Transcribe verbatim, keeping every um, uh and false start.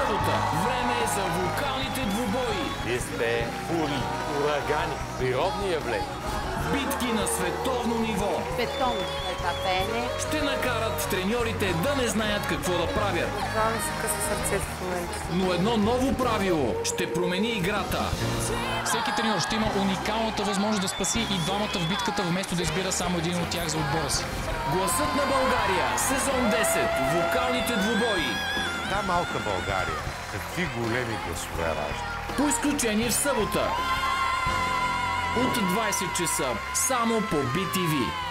събота време е за вулкалните двубои. Вие сте бури, урагани, природни явления. Битки на световно ниво. Бетон, етапене. Ще накарат треньорите да не знаят какво да правят. Това ми се къса сърцето в момента. Но едно ново правило ще промени играта. Всеки треньор ще има уникалната възможност да спаси и двамата в битката, вместо да избира само един от тях за отбора си. Гласът на България, сезон десет, вулкалните двубои. Та малка България, какви големи гласове ражда. По изключение в събота. От двайсет часа, само по Би Ти Ви.